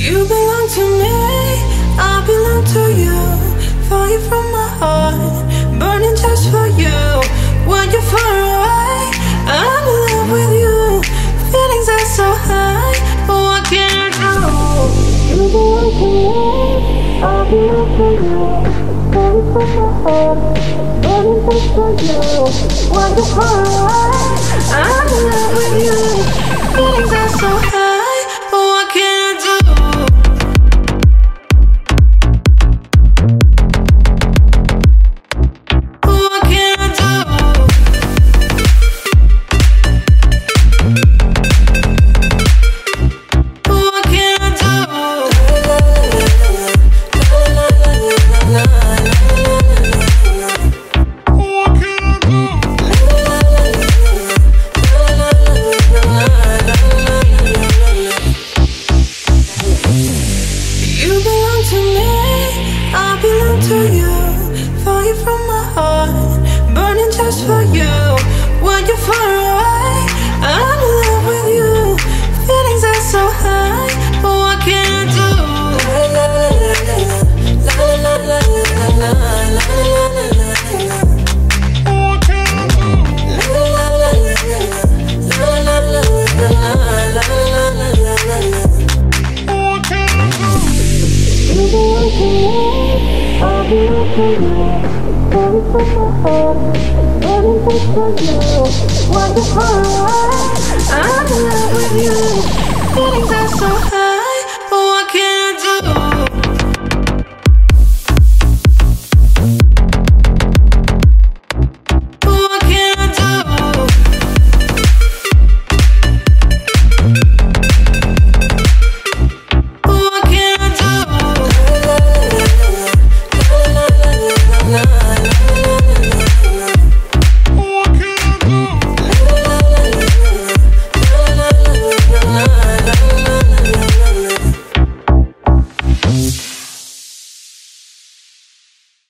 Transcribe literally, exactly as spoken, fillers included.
You belong to me, I belong to you. Fire from my heart, burning just for you. When you're far away, I'm in love with you. Feelings are so high, what can I do? You belong to me, I belong to you. Fire from my heart, burning just for you. When you're far away, I'm in love with you. Feelings are so high, what can I do? To you, fire from my heart, burning just for you. When you're far away, I'm in love with you. Feelings are so high, what can I do? La la la la la la la la la. What can I do? La la la la la la la la la. What can I do? You belong to me. I belong to you, fire from my heart, burning just for you. When you're far away, I'm in love with you. Feelings are so high.